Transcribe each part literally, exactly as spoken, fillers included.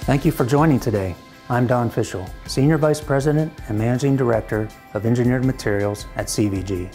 Thank you for joining today. I'm Don Fishel, Senior Vice President and Managing Director of Engineered Materials at C V G.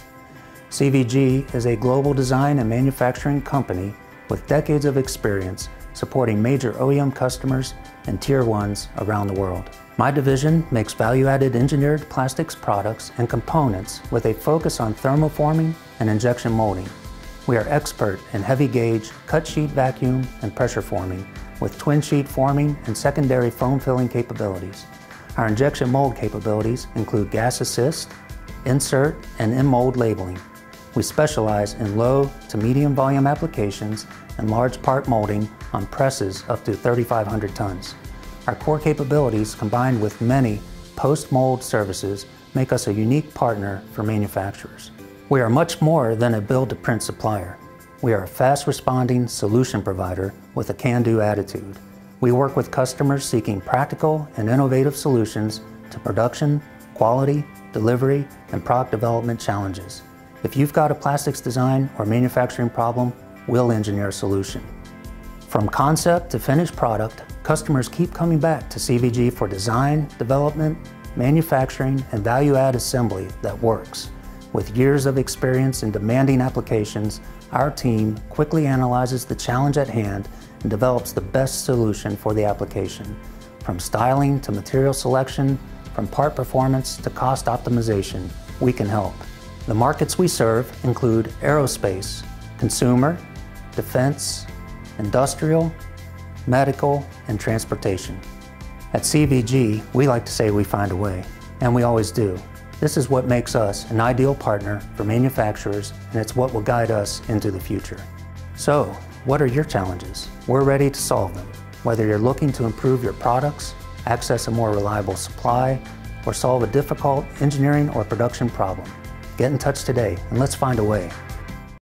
C V G is a global design and manufacturing company with decades of experience supporting major O E M customers and Tier ones around the world. My division makes value-added engineered plastics products and components with a focus on thermoforming and injection molding. We are expert in heavy gauge, cut sheet vacuum, and pressure forming with twin sheet forming and secondary foam filling capabilities. Our injection mold capabilities include gas assist, insert, and in-mold labeling. We specialize in low to medium volume applications and large part molding on presses up to thirty-five hundred tons. Our core capabilities combined with many post-mold services make us a unique partner for manufacturers. We are much more than a build-to-print supplier. We are a fast-responding solution provider with a can-do attitude. We work with customers seeking practical and innovative solutions to production, quality, delivery, and product development challenges. If you've got a plastics design or manufacturing problem, we'll engineer a solution. From concept to finished product, customers keep coming back to C V G for design, development, manufacturing, and value-add assembly that works. With years of experience in demanding applications, our team quickly analyzes the challenge at hand and develops the best solution for the application. From styling to material selection, from part performance to cost optimization, we can help. The markets we serve include aerospace, consumer, defense, industrial, medical, and transportation. At C V G, we like to say we find a way, and we always do. This is what makes us an ideal partner for manufacturers, and it's what will guide us into the future. So, what are your challenges? We're ready to solve them. Whether you're looking to improve your products, access a more reliable supply, or solve a difficult engineering or production problem, get in touch today and let's find a way.